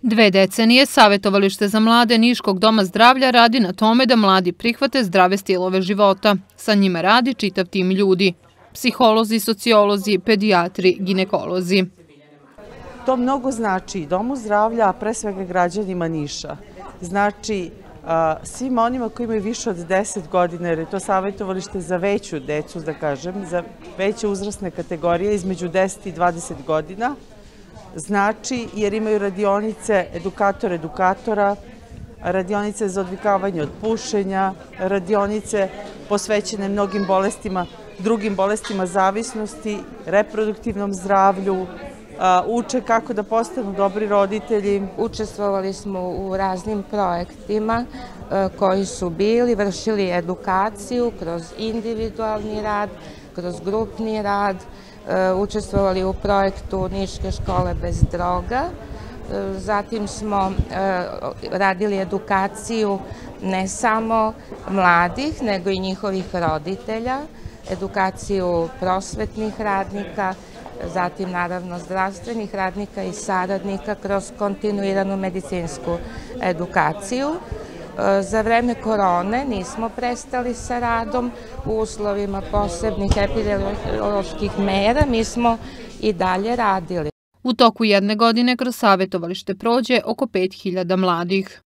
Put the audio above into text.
2 decenije Savjetovalište za mlade Niškog doma zdravlja radi na tome da mladi prihvate zdrave stilove života. Sa njima radi čitav tim ljudi. Psiholozi, sociolozi, pedijatri, ginekolozi. To mnogo znači Domu zdravlja, a pre svega građanima Niša. Znači svima onima koji imaju više od 10 godina, jer je to savjetovalište za veću decu, da kažem, za veće uzrasne kategorije između 10 i 20 godina. Znači, jer imaju radionice edukatora, radionice za odvikavanje od pušenja, radionice posvećene mnogim bolestima, drugim bolestima zavisnosti, reproduktivnom zdravlju, uče kako da postanu dobri roditelji. Učestvovali smo u raznim projektima koji su bili, vršili edukaciju kroz individualni rad, kroz grupni rad, učestvovali u projektu Niške škole bez droga. Zatim smo radili edukaciju ne samo mladih, nego i njihovih roditelja, edukaciju prosvetnih radnika, zatim naravno zdravstvenih radnika i saradnika kroz kontinuiranu medicinsku edukaciju. Za vreme korone nismo prestali sa radom u uslovima posebnih epidemioloških mera, mi smo i dalje radili. U toku jedne godine kroz savjetovalište prođe oko 5000 mladih.